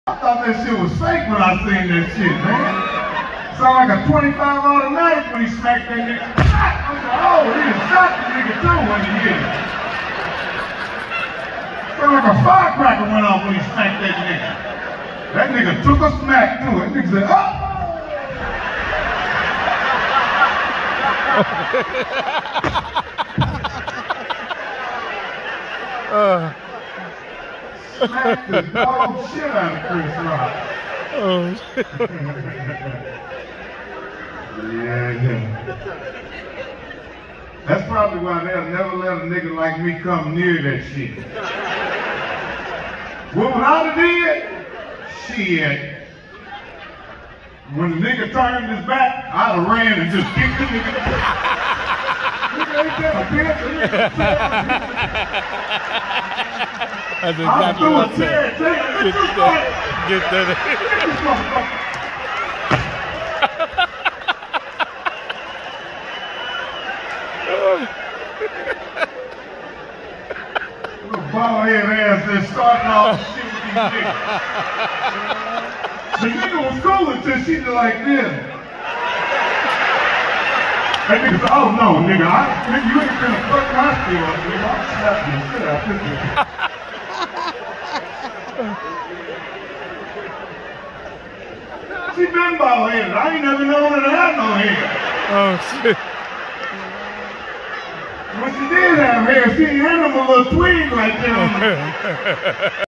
I thought that shit was fake when I seen that shit, man. Sound like a 25 automatic when he smacked that nigga. I was like, oh, he just shot the nigga too when he hit him. Sound like a firecracker went off when he smacked that nigga. That nigga took a smack too. That nigga said, oh! Smacked the dog shit out of Chris Rock. Yeah. That's probably why they'll never let a nigga like me come near that shit. What would I have did? Shit. When the nigga turned his back, I'd have ran and just kicked the nigga. Nigga ain't that a bitch? That's exactly what I said. Get that. Little bald head ass just starting off shit with these niggas. The nigga was cool until she did like this. That nigga said, oh no, nigga, you ain't gonna fuck my shit up, nigga. I'll slap you shit out this nigga. She been bald headed. I ain't never known her to have no hair. Oh shit. When she did have hair, she had him a little twig right there on the